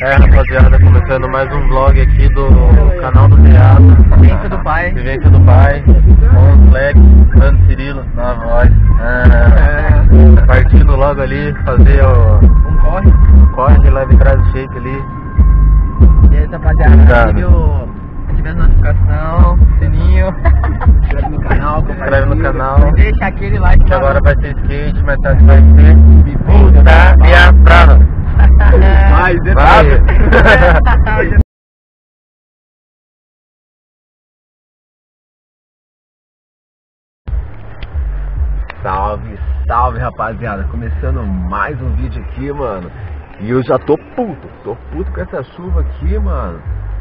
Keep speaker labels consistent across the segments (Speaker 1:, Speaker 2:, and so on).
Speaker 1: Rapaziada, começando mais um vlog aqui do canal do Teatro.
Speaker 2: Vivência do Pai.
Speaker 1: Vivência do Pai. Com o Flex, Sandro Cirilo na voz. Partindo logo ali, fazer um corre lá de trás do shake ali.
Speaker 2: E aí, rapaziada, ative a notificação, sininho. Se inscreve no canal. Deixa aquele like.
Speaker 1: Que agora vai ter skate, mas tarde vai ter puta minha prova.
Speaker 2: Vai.
Speaker 3: Salve, salve, rapaziada, começando mais um vídeo aqui, mano. E eu já tô puto com essa chuva aqui, mano.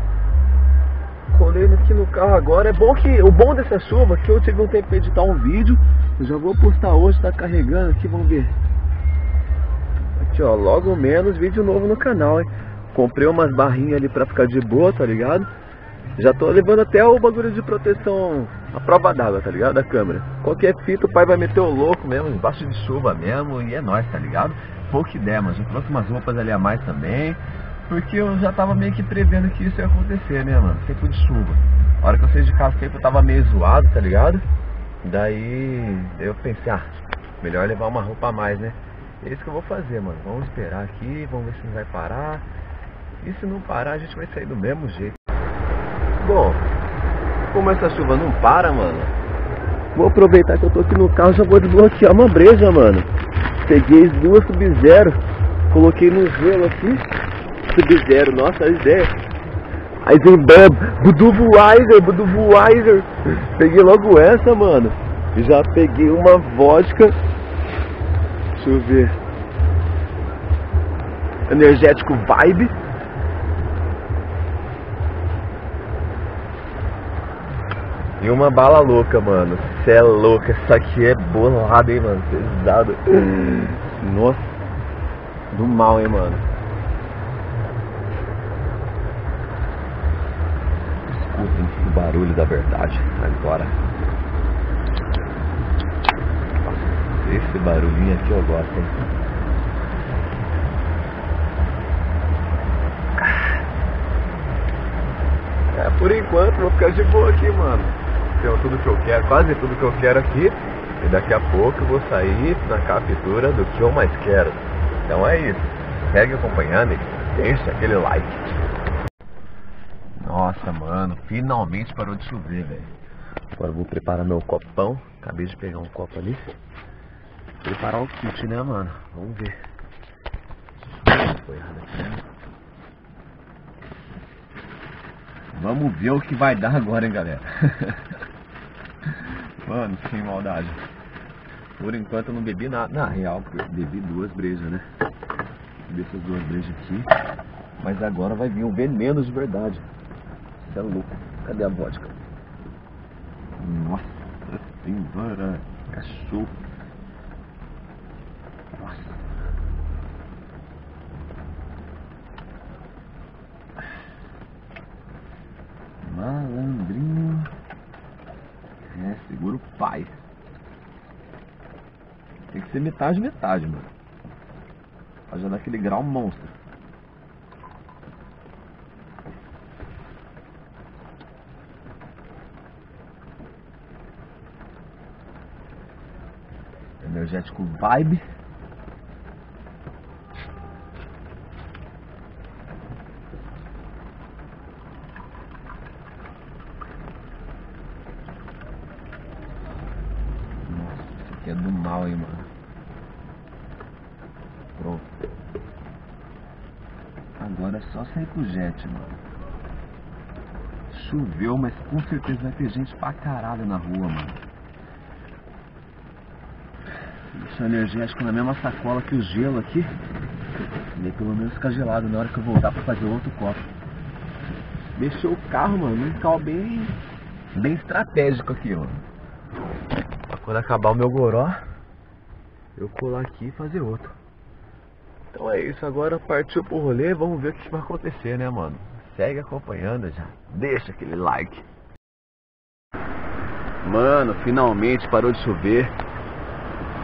Speaker 3: Colei aqui no carro agora. O bom dessa chuva é que eu tive um tempo pra editar um vídeo. Eu já vou postar hoje, tá carregando aqui, vamos ver. Aqui ó, logo menos vídeo novo no canal, hein. Comprei umas barrinhas ali pra ficar de boa, tá ligado? Já tô levando até o bagulho de proteção, a prova d'água, tá ligado? Da câmera. Qualquer fita o pai vai meter o louco mesmo, embaixo de chuva mesmo, e é nóis, tá ligado? Pouca ideia, mas já trouxe umas roupas ali a mais também, porque eu já tava meio que prevendo que isso ia acontecer, né, mano? Tempo de chuva. A hora que eu saí de casa, o tempo tava meio zoado, tá ligado? Daí eu pensei, melhor levar uma roupa a mais, né? É isso que eu vou fazer, mano. Vamos esperar aqui, vamos ver se não vai parar. E se não parar, a gente vai sair do mesmo jeito. Bom, como essa chuva não para, mano, vou aproveitar que eu tô aqui no carro e já vou desbloquear uma breja, mano. Peguei as duas Sub-Zero, coloquei no gelo aqui. Sub-Zero, nossa, a ideia. Eisenbahn, Budweiser. Peguei logo essa, mano. E já peguei uma vodka. Deixa eu ver. Energético Vibe. E uma bala louca, mano. Cê é louca. Essa aqui é bolada, hein, mano. Pesado. Nossa. Do mal, hein, mano. Escutem o barulho da verdade agora. Nossa, esse barulhinho aqui eu gosto, hein. Por enquanto vou ficar de boa aqui, mano. Tenho tudo que eu quero, quase tudo que eu quero aqui. E daqui a pouco eu vou sair na captura do que eu mais quero. Então é isso. Segue acompanhando e deixa aquele like. Nossa, mano, finalmente parou de chover, velho. Agora eu vou preparar meu copão. Acabei de pegar um copo ali. Preparar o kit, né, mano? Vamos ver. Foi errado aqui, né? Vamos ver o que vai dar agora, hein, galera. Mano, sem maldade. Por enquanto eu não bebi nada. Na real, bebi duas brejas, né? Bebi essas duas brejas aqui. Mas agora vai vir o veneno de verdade. Você é louco. Cadê a vodka? Nossa senhora. Cachorro. Nossa. Malandrinho. Segura o pai. Tem que ser metade, mano. Pra já dar aquele grau monstro. Energético Vibe. Que é do mal, hein, mano. Pronto. Agora é só sair pro jet, mano. Choveu, mas com certeza vai ter gente pra caralho na rua, mano. Deixa o energético na mesma sacola que o gelo aqui. E aí pelo menos fica gelado na hora que eu voltar pra fazer outro copo. Deixou o carro, mano, num local bem estratégico aqui, mano. Quando acabar o meu goró, eu colar aqui e fazer outro. Então é isso, agora partiu pro rolê, vamos ver o que vai acontecer, né, mano? Segue acompanhando já, deixa aquele like. Mano, finalmente parou de chover.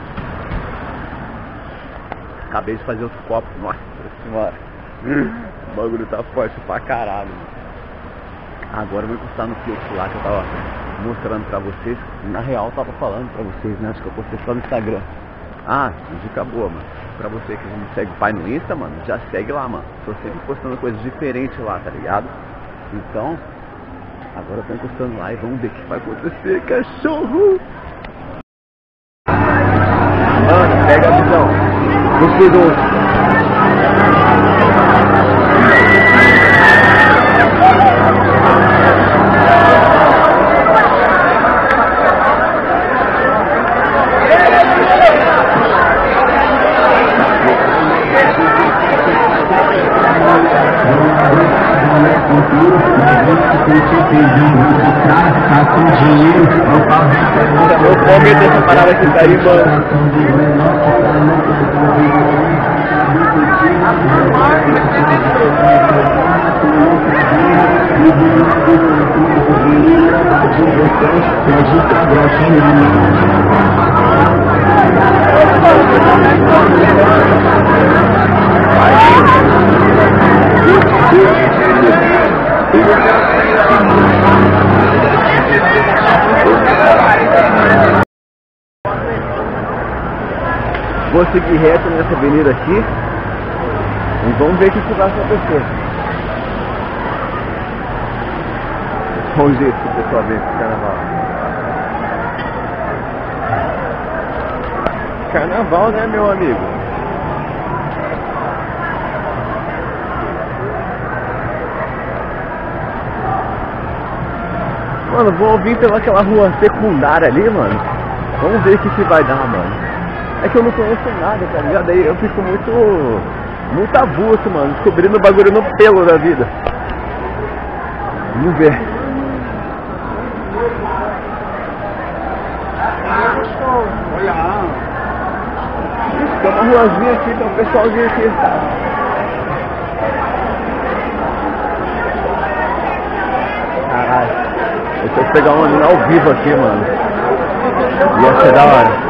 Speaker 3: Acabei de fazer outro copo, nossa senhora. bagulho tá forte pra caralho. Agora eu vou encostar no fluxo lá que eu tava mostrando pra vocês. Na real eu tava falando pra vocês, né? Acho que eu postei só no Instagram. Ah, dica boa, mano. Pra você que não segue o pai no Insta, mano, já segue lá, mano. Tô sempre postando coisas diferentes lá, tá ligado? Então, agora eu tô encostando lá e vamos ver o que vai acontecer, cachorro! Mano, pega a visão. Você doce. Eu vou meter essa parada aqui, tá aí, mano. Vou seguir reto nessa avenida aqui e vamos ver o que vai acontecer. Olha o jeito que o pessoal vê esse carnaval. Carnaval, né, meu amigo? Mano, vou vir pelaquela rua secundária ali, mano. Vamos ver o que vai dar, mano. É que eu não conheço nada, tá ligado? Aí eu fico muito avulso, mano. Descobrindo o bagulho no pelo da vida. Vamos ver. Tem uma ruazinha aqui, tem um pessoalzinho aqui. Caralho. Deixa eu pegar uma mina ao vivo aqui, mano. Ia ser da hora.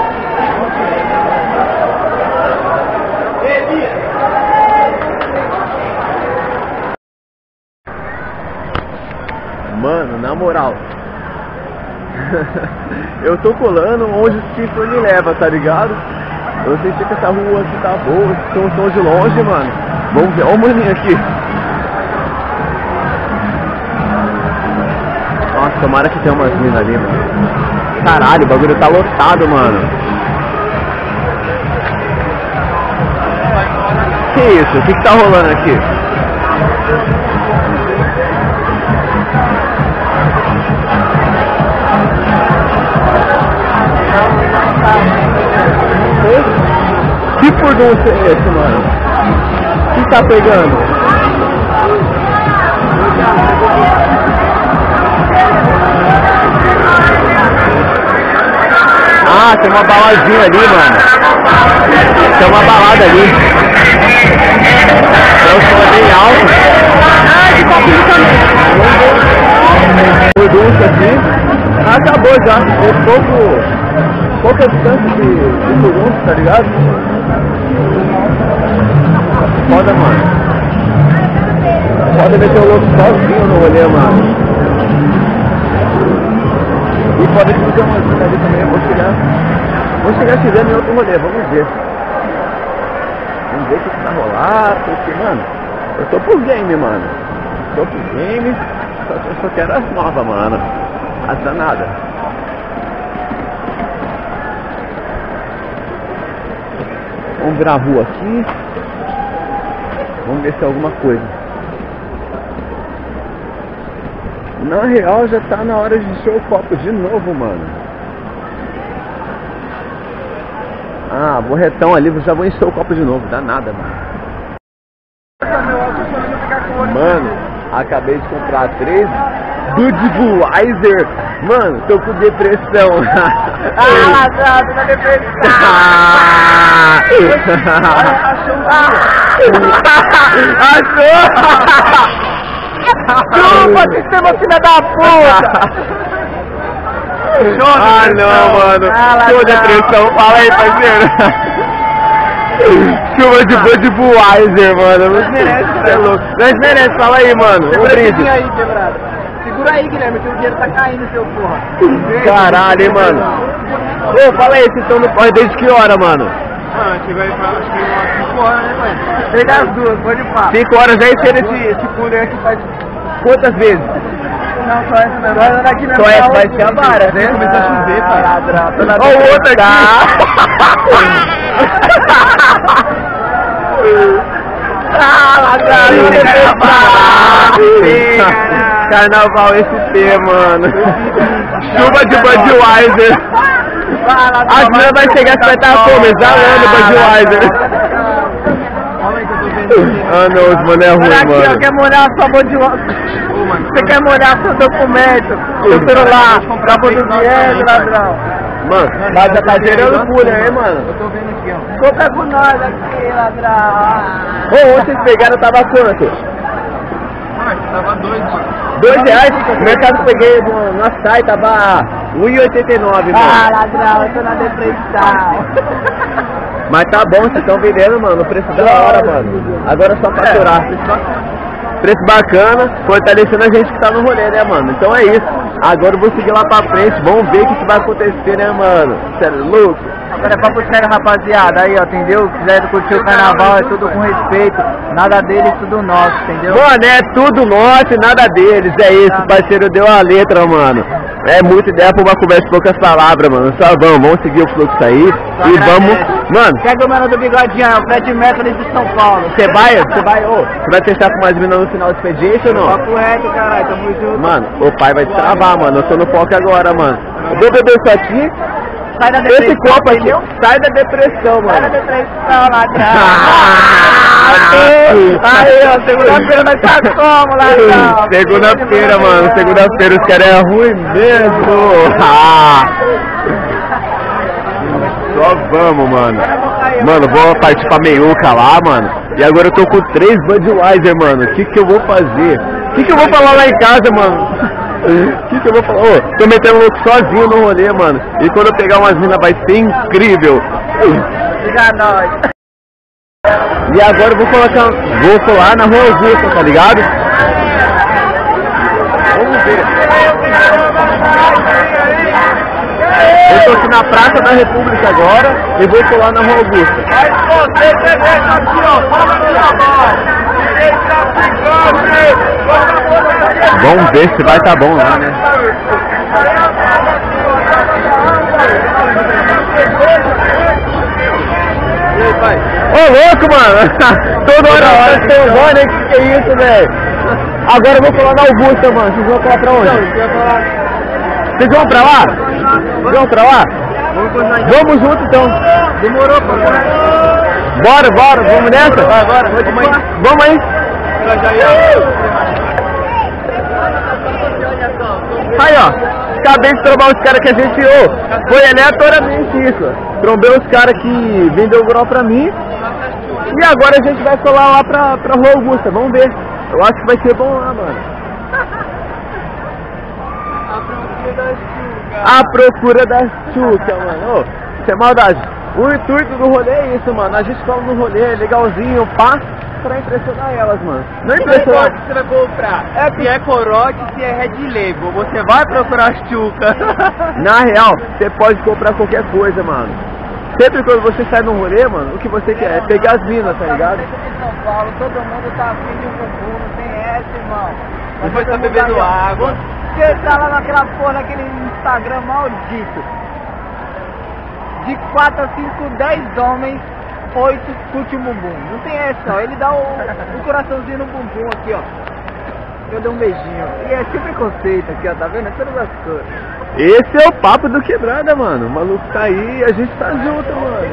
Speaker 3: Mano, na moral, eu tô colando onde o Skiffer me leva, tá ligado? Eu senti que essa rua aqui tá boa, esse som de longe, mano. Vamos ver, ó o maninho aqui. Nossa, tomara que tenha umas minas ali, mano. Caralho, o bagulho tá lotado, mano. Que isso? O que tá rolando aqui? Que furdunço é esse, mano? O que tá pegando? Ah, tem uma baladinha ali, mano. Tem uma balada ali. Eu sou bem alto. Ah, de copinho também. Furdunço aqui. Ah, acabou já. Tem pouca distância de furdunço, tá ligado? Foda, mano. Foda meter o louco sozinho no rolê, mano. E pode ter uma ajuda ali também. Vou chegar chegando em outro rolê, vamos ver. Vamos ver o que vai rolar, porque, mano, eu tô por game, mano. Tô por game, só quero as novas, mano. As danadas. Vamos virar a rua aqui. Vamos ver se é alguma coisa. Na real já tá na hora de encher o copo de novo, mano. Ah, vou retão ali, já vou encher o copo de novo. Dá nada, mano. Mano, acabei de comprar 3 Budweiser. Mano, tô com depressão.
Speaker 2: Ah, ladrão, tá depressão.
Speaker 3: Achou?
Speaker 2: Chupa, sistema filha da puta!
Speaker 3: Ah, não, mano. Tô depressão. Fala aí, parceiro. Chuva de Budweiser, mano. Nós merece, é louco. Nós merece, fala aí, mano. Um brinde.
Speaker 2: Aí, quebrado. Segura aí, Guilherme, que o dinheiro tá caindo, seu porra.
Speaker 3: Caralho, hein, mano. Ô, fala aí, vocês estão no corre desde que hora, mano?
Speaker 2: Ah, chegou aí pra acho que umas 5 horas, né, pai? Desde as 2, pode falar.
Speaker 3: 5 horas já encheram esse fundo aqui faz quantas vezes?
Speaker 2: Não, só essa agora daqui não.
Speaker 3: Só essa vai ser a vara, né?
Speaker 2: Começou a chover, pai.
Speaker 3: Ó o outro aqui. Carnaval SP, mano. Chuva de Budweiser. As meninas vai chegar que vai estar como? Exalando Budweiser. Ah não, os mano é ruim,
Speaker 2: aqui,
Speaker 3: mano.
Speaker 2: ó, quer molhar sua Budweiser? Você quer molhar seu documento, seu celular, cabo do dinheiro, ladrão.
Speaker 3: Mano, mas já tá gerando pulha, hein, mano?
Speaker 2: Eu tô vendo aqui, ó. Compra com nós aqui, ladrão.
Speaker 3: Ô, onde vocês pegaram tava quanto?
Speaker 2: Tava 2, mano.
Speaker 3: R$2? No mercado que peguei no açaí, tava R$1,89, mano.
Speaker 2: Ah, ladrão, eu tô na depressão.
Speaker 3: Mas tá bom, vocês estão vendendo, mano, o preço da hora, mano. Agora é só faturar. Preço bacana, fortalecendo a gente que tá no rolê, né, mano? Então é isso. Agora eu vou seguir lá pra frente, vamos ver o que vai acontecer, né, mano? Você é louco?
Speaker 2: Agora é papo sério, rapaziada. Aí, ó, entendeu? Quiser curtir o carnaval, é tudo com respeito. Nada deles, tudo nosso, entendeu?
Speaker 3: Mano, é tudo nosso e nada deles. É isso, o parceiro deu a letra, mano. É muita ideia pra uma conversa de poucas palavras, mano. Só vamos seguir o fluxo aí e vamos. Mano,
Speaker 2: pega o mano do bigodinho, é o Fred Mercury de São Paulo.
Speaker 3: Você vai fechar com mais mina no final do expediente ou não?
Speaker 2: Papo reto, caralho, tamo junto.
Speaker 3: Mano, o pai vai te travar, mano. Eu tô no foco agora, mano. Eu vou beber isso aqui.
Speaker 2: Sai da depressão.
Speaker 3: Esse copo aqui, sai da depressão, mano.
Speaker 2: Sai da depressão, ladrão. Aí, ó, segunda-feira vai estar como, ladrão?
Speaker 3: Segunda-feira, mano. Segunda-feira os caras é ruim mesmo. Só vamos, mano. Mano, vou partir pra meiuca lá, mano. E agora eu tô com 3 Budweiser, mano. O que eu vou fazer? O que eu vou falar lá em casa, mano? O que eu vou falar? Ô, tô metendo louco sozinho no rolê, mano. E quando eu pegar umas minas vai ser incrível.
Speaker 2: Diga nós.
Speaker 3: E agora eu vou colar na Rua Augusta, tá ligado? Vamos ver. Eu tô aqui na Praça da República agora e vou colar na Rua Augusta. Vamos ver se vai tá bom lá, né? Ô louco, mano! Toda hora tá trombando, hein? Que é isso, velho? Agora eu vou colar na Augusta, mano. Vocês vão colar pra onde? Vocês vão pra lá? Vamos pra lá? Vamos junto então.
Speaker 2: Demorou, pô.
Speaker 3: Bora, vamos nessa?
Speaker 2: Bora.
Speaker 3: Vamos aí. Aí, ó. Acabei de trombar os caras que a gente, foi aleatoriamente isso. Trombei os caras que vendeu o grau pra mim. E agora a gente vai colar lá pra Rua Augusta. Vamos ver. Eu acho que vai ser bom lá, mano. A procura da Xuca, mano. Isso é maldade. O intuito do rolê é isso, mano. A gente cola no rolê legalzinho, pá, pra impressionar elas, mano. Não impressionar.
Speaker 2: O que você vai comprar? Se é corote, se é Red Label. Você vai procurar Xuca.
Speaker 3: Na real, você pode comprar qualquer coisa, mano. Sempre quando você sai no rolê, mano, o que você quer é pegar as minas, tá ligado?
Speaker 2: Em São Paulo, todo mundo tá afim de um bumbum, não tem essa, irmão.
Speaker 4: Depois tá bebendo água.
Speaker 2: Você tá lá naquela porra, naquele Instagram maldito. De 4 a 5, 10 homens, 8 curte o bumbum. Não tem essa, ó. Ele dá o coraçãozinho no bumbum aqui, ó. Eu dou um beijinho. E é sem preconceito aqui, ó. Tá vendo? É todas as cores.
Speaker 3: Esse é o papo do Quebrada, mano. O maluco tá aí e a gente tá junto, mano.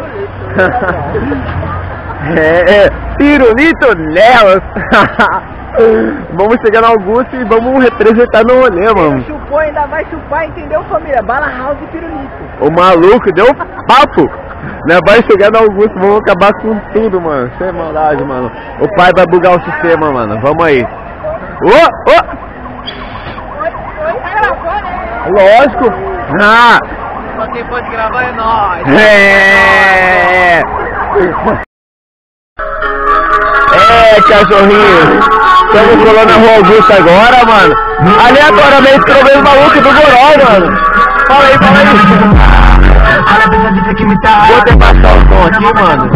Speaker 3: Pirulito nelas. Vamos chegar na Augusta e vamos representar no rolê, mano.
Speaker 2: Chupou, ainda vai chupar, entendeu, família? Bala House e pirulito.
Speaker 3: O maluco deu papo. Né? Vai chegar na Augusta, vamos acabar com tudo, mano. Sem maldade, mano. O pai vai bugar o sistema, mano. Vamos aí.
Speaker 2: Oi, tá gravando, né?
Speaker 3: Lógico.
Speaker 4: Só quem pode gravar é nós.
Speaker 3: É. Cachorrinho. Estamos colando a Rua Augusta agora, mano. Aleatoriamente trocando o maluco do Goró, mano. Fala aí. Vou ter passar o som aqui, mano.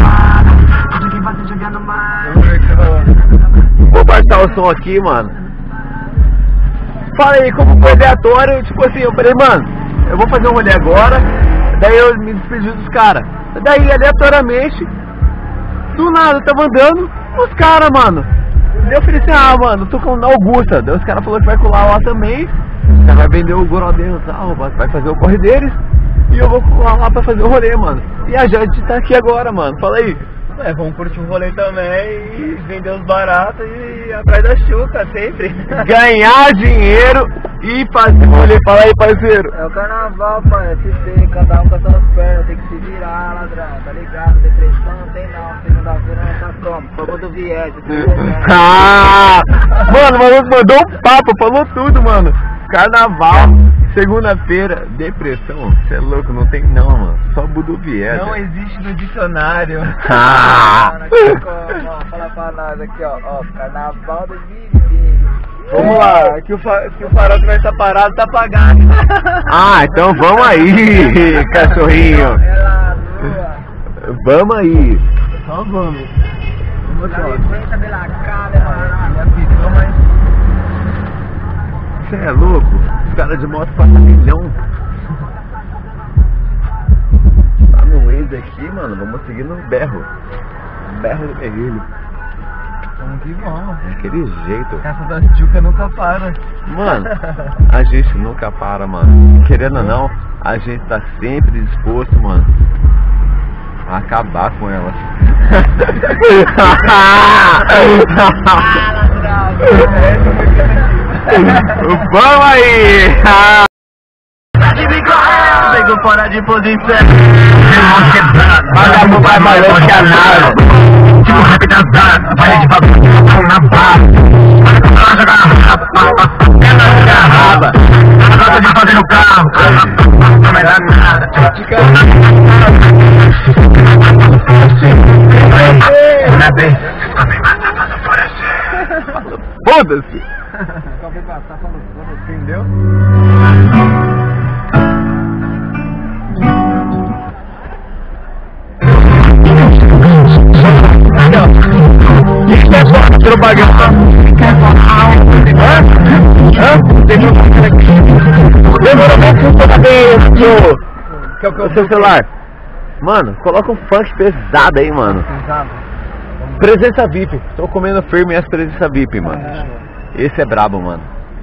Speaker 3: Vou passar o som aqui, mano. Fala aí, como foi aleatório, tipo assim, eu falei, mano, eu vou fazer um rolê agora. Daí eu me despedi dos caras. Daí, aleatoriamente, do nada, eu tava andando, os caras, mano. Daí eu falei assim, mano, tô com a Augusta. Daí os caras falaram que vai colar lá também. Os caras vai vender o Goró deles e tal, vai fazer o corre deles. E eu vou colar lá pra fazer o rolê, mano. E a Jade tá aqui agora, mano. Fala aí.
Speaker 1: Vamos curtir o rolê também e vender os baratos e ir atrás da chuca sempre.
Speaker 3: Ganhar dinheiro e fazer rolê. Fala aí, parceiro.
Speaker 2: É o carnaval, pai, é se cada um com as suas pernas, tem que se virar, ladrão, tá ligado? Depressão não tem não, segunda-feira não tá como, fogo do Viés,
Speaker 3: mano, o maluco mandou um papo, falou tudo, mano. Carnaval, segunda-feira, depressão, você é louco, não tem não, mano. Só Buduviés.
Speaker 1: Não existe no dicionário.
Speaker 2: Fala pra nós aqui, ó, carnaval 2020.
Speaker 1: Vamos lá, que o farol que vai estar parado tá apagado.
Speaker 3: Então vamos aí, cachorrinho. Vamos aí.
Speaker 1: Só vamos.
Speaker 3: Você é louco? Os caras de moto passam milhão. Tá no Waze aqui, mano. Vamos seguir no berro. Berro do Guerrilho.
Speaker 1: Que bom.
Speaker 3: Daquele jeito.
Speaker 1: Essa da Tchuca nunca para.
Speaker 3: Mano, a gente nunca para, mano. Querendo ou não, a gente tá sempre disposto, mano, a acabar com ela. Vamos aí!
Speaker 1: Pegou fora de posição.
Speaker 3: Vagabundo vai maluco que a nave.
Speaker 5: Tipo rap das dadas, vai de bagulho na barra. Ela agarrava, ela gosta de fazer no carro. Não vai dar nada. Uma vez, também matava no florescer.
Speaker 3: Foda-se!
Speaker 1: Entendeu?
Speaker 3: Propaganda. Demorou muito pra saber o seu celular. Mano, coloca um funk pesado aí, mano. Presença VIP. Tô comendo firme essa presença VIP, mano. Esse é brabo, mano.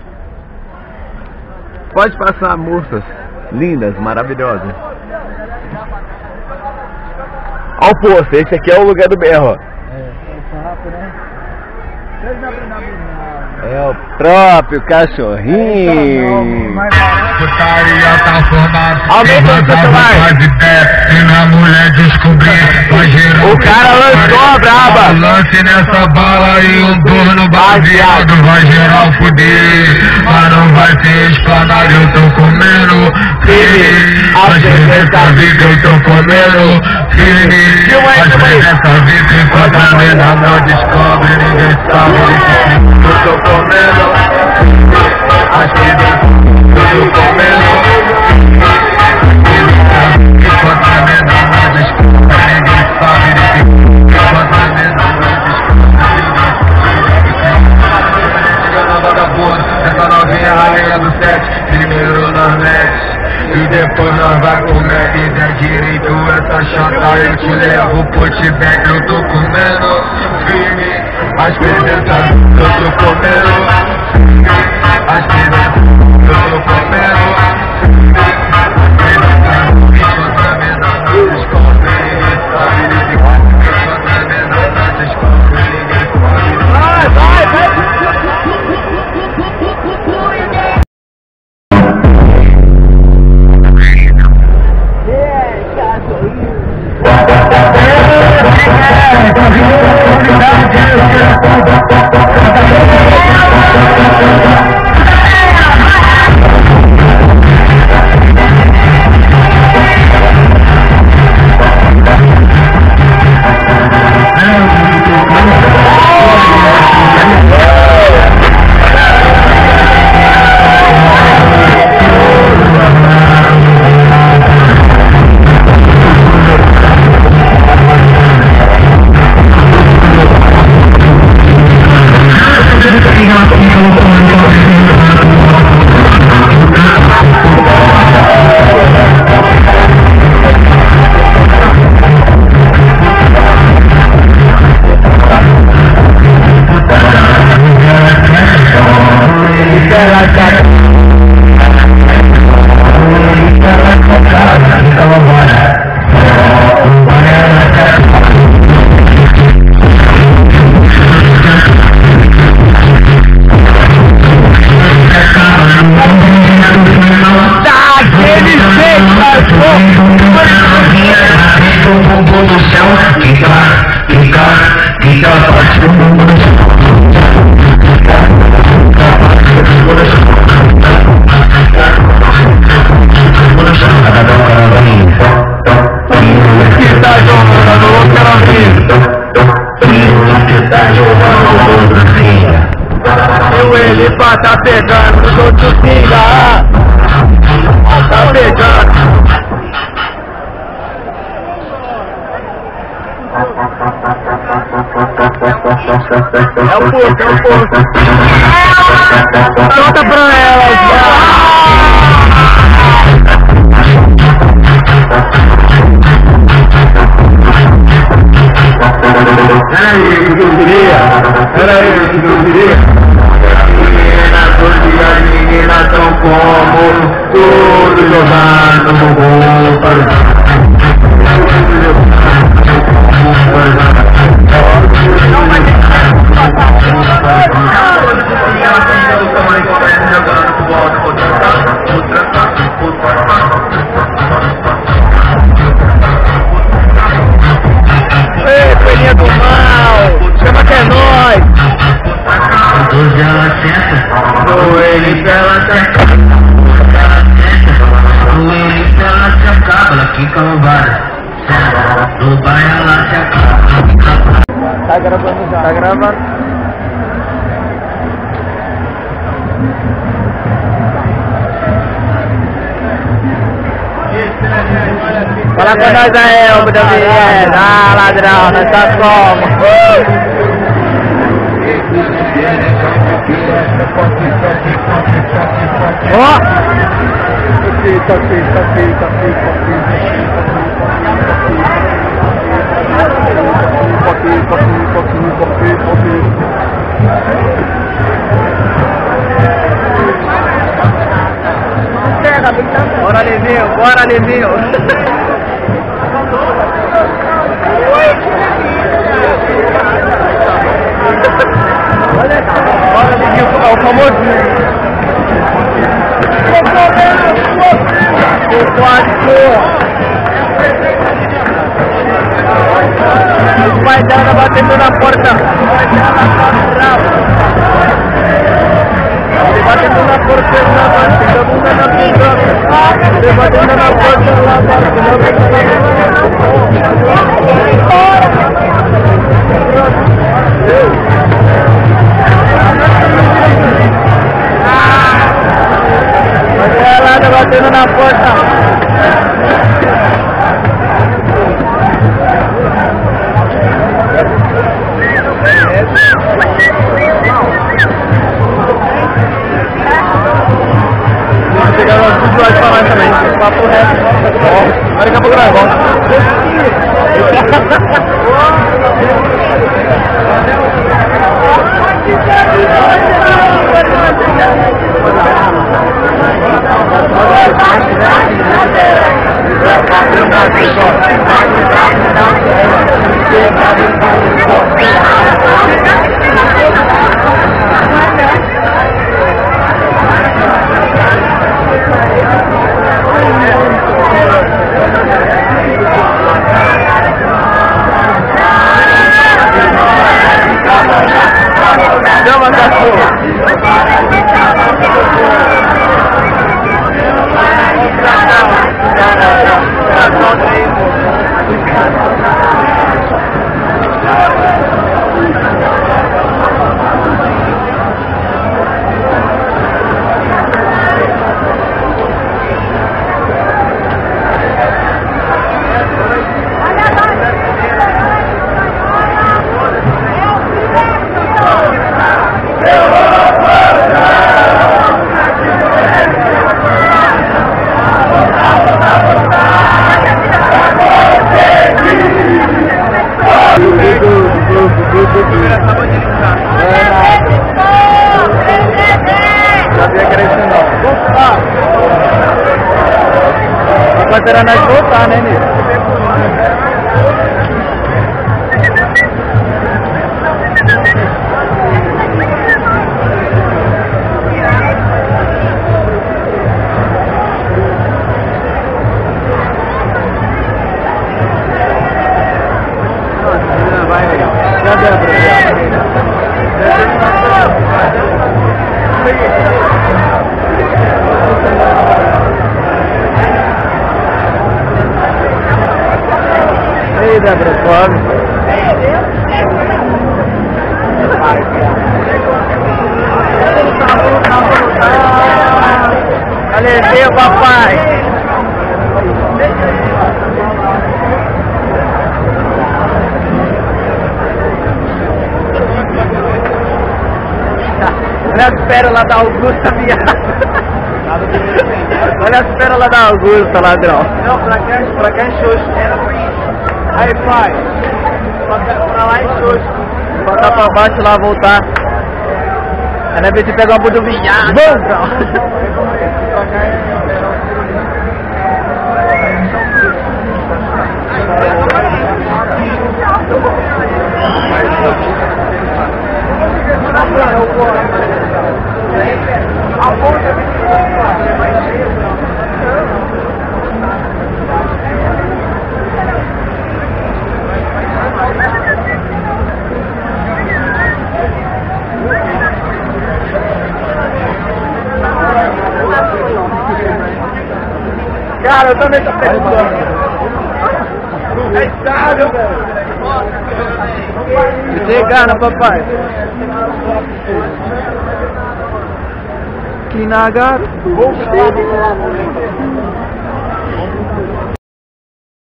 Speaker 3: Pode passar, moças lindas, maravilhosas. Ó o posto, esse aqui é o lugar do berro, ó. É o próprio cachorrinho.
Speaker 5: Putaria tá formada.
Speaker 3: Aumenta o celular.
Speaker 5: Se na mulher descobrir, vai gerar.
Speaker 3: O cara lançou a braba.
Speaker 5: Lance nessa bala e um turno baseado. Vai gerar o fuder, mas não vai ser explanado. Eu tô comendo firme. A presença VIP eu tô comendo firme. A presença VIP enquanto a mina não descobre, ninguém sabe. Eu tô comendo as presenças, eu tô comendo. Enquanto a mina não descobre, ninguém sabe. Enquanto a mina não descobre, vagabundo, essa novinha rainha do 7, primeiro nós mete e depois nós vai comer. E der direito essa chata, eu te levo pro Tibete. Eu tô comendo firme, as presenças, eu tô comendo as presenças, eu tô comendo. Enquanto a mina não descobre, ninguém sabe. Enquanto a mina não descobre, ninguém sabe. Vai!
Speaker 3: Yeah,
Speaker 5: tá jogando outra filha.
Speaker 1: E o Elipa tá pegando nos outros pinga. Tá pegando. É o porco, é o porco. Solta pra elas,
Speaker 5: Era isso que eu queria. As meninas tão como tudo jogando no gol.
Speaker 1: Ei, coelhinha do mal, chama que é nóis.
Speaker 5: Hoje ela senta, no ele ela se acaba. No ele ela se acaba, ela fica lombada. No bairro ela se acaba.
Speaker 2: Tá gravando já.
Speaker 1: Tá gravando. Fala com nós aí, ô David. Ah, ladrão, nós tá como? Ó! Bora, Livinho, bora, Livinho. Bora, Livinho, é o famosinho. O pai dela batendo na porta. Ele batendo na porta, batendo a bunda na bunda. Ele batendo na porta, lá batendo a bunda na bunda. Batendo na porta. Vou pegar umas visuais pra nós também. Papo reto. Olha daqui a pouco nós volta. Chama, cachorro! Sabia que era isso não. Mas era nós voltar, né, Nilo?
Speaker 2: Olha as pérolas da Augusta, viado. Olha as pérolas da Augusta, ladrão.
Speaker 3: Não, pra cá é xoxo.
Speaker 2: Aí, pai.
Speaker 3: Pra lá é xoxo.
Speaker 2: Botar pra baixo lá, voltar. Aí na vez de pegar uma bunda do viado. Cara, eu também tô pensando. É estável. Chegando, papai. Que nagaro.